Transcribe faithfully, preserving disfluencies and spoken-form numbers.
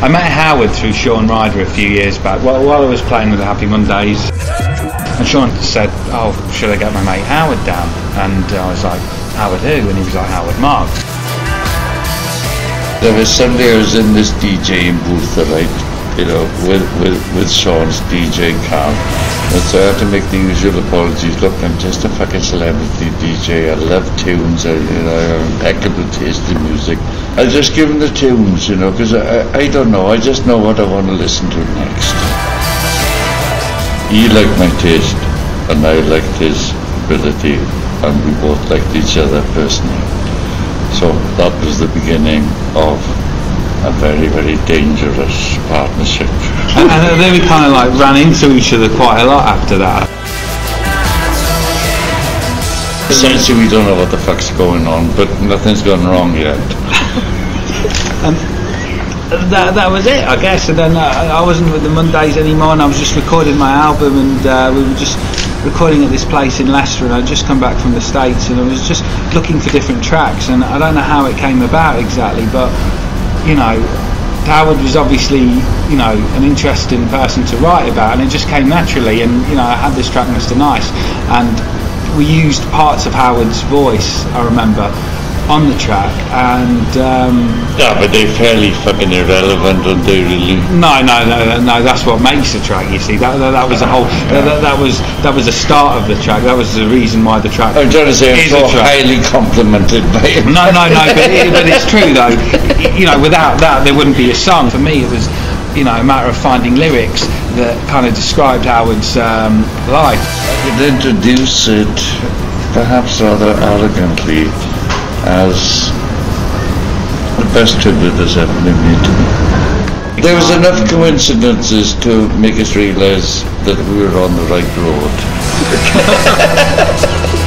I met Howard through Sean Ryder a few years back while, while I was playing with the Happy Mondays, and Sean said, oh, should I get my mate Howard down? And I was like, Howard who? And he was like, Howard Marks. There was Sunday I was in this DJing booth that I, you know, with, with, with Sean's D J K A V. And so I had to make the usual apologies. Look, I'm just a fucking celebrity D J. I love tunes. I, you know, I have impeccable taste in music. I just give him the tunes, you know, because I, I don't know. I just know what I want to listen to next. He liked my taste, and I liked his ability, and we both liked each other personally. So that was the beginning of a very, very dangerous partnership. And, and then we kind of like ran into each other quite a lot after that. Essentially, we don't know what the fuck's going on, but nothing's gone wrong yet. And that, that was it, I guess. And then uh, I wasn't with the Mondays anymore, and I was just recording my album, and uh, we were just recording at this place in Leicester, and I'd just come back from the States, and I was just looking for different tracks, and I don't know how it came about exactly, but you know, Howard was obviously, you know, an interesting person to write about, and it just came naturally. And you know, I had this track, Mister Nice, and we used parts of Howard's voice, I remember, on the track, and um, yeah, but they're fairly fucking irrelevant, and they really. No, no, no, no. That's what makes the track. You see, that that, that was a whole. That, that, that was that was the start of the track. That was the reason why the track. I'm trying to say I'm so highly complimented by him. No, no, no. But, it, but it's true though. You know, without that, there wouldn't be a song. For me, it was, you know, a matter of finding lyrics that kind of described Howard's um, life. I could introduce it, perhaps rather arrogantly, as the best tribute that's ever been made to me. There was enough coincidences to make us realise that we were on the right road.